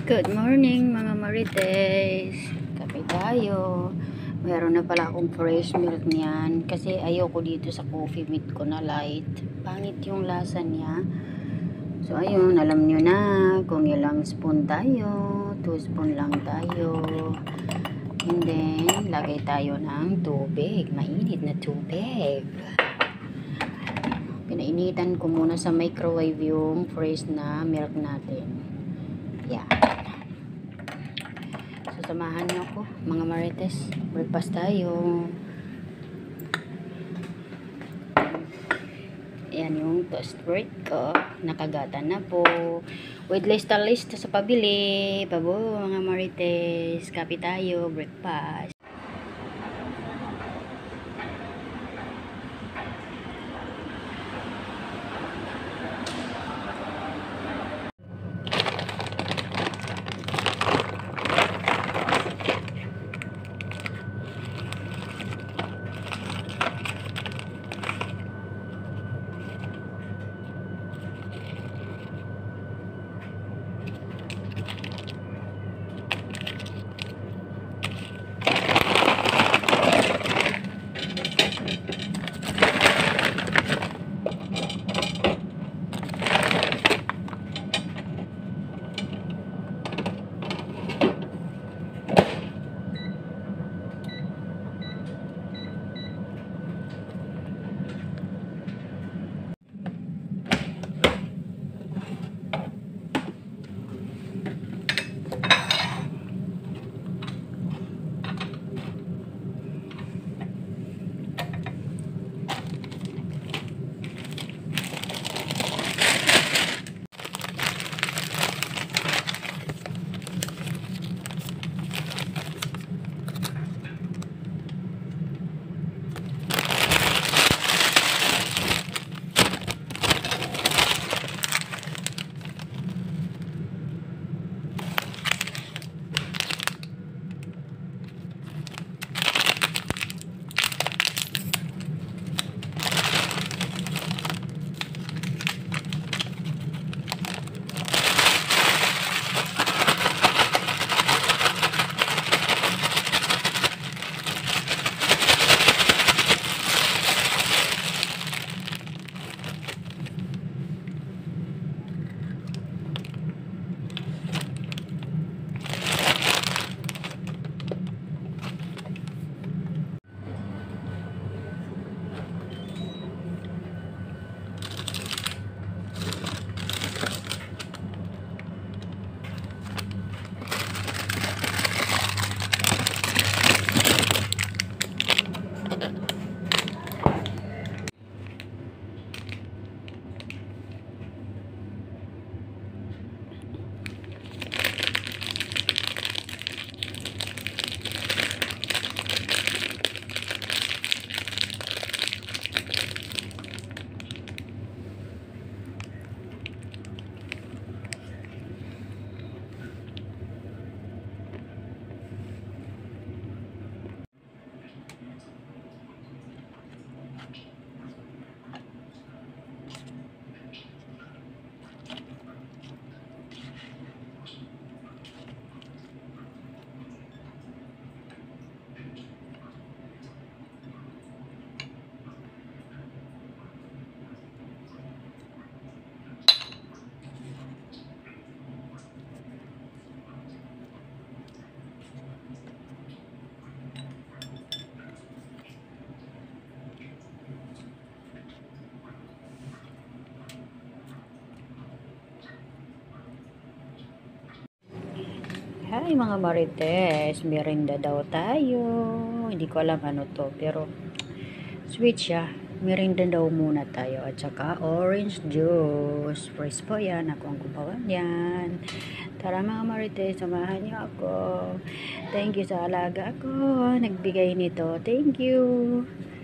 Good morning mga marites. Kape tayo. Meron na pala akong fresh milk niyan. Kasi ayoko dito sa coffee meat ko na light. Pangit yung lasa niya. So ayun, alam nyo na kung ilang spoon tayo. 2 spoon lang tayo. And then, lagay tayo ng tubig. Mainit na tubig. Pinainitan ko muna sa microwave yung fresh na milk natin. Yan. Sasamahan niyo ako, mga marites. Breakfast tayo. Yan yung toast bread ko. Nakagata na po. With lista sa pabili. Pabo, mga marites. Kape tayo. Breakfast. Hi mga marites, merinda daw tayo. Hindi ko alam ano to, pero sweet siya. Merinda daw muna tayo. At saka orange juice. Fresh po yan. Ako ang gumawa yan. Tara mga marites, samahan niyo ako. Thank you sa alaga ako. Nagbigay nito. Thank you.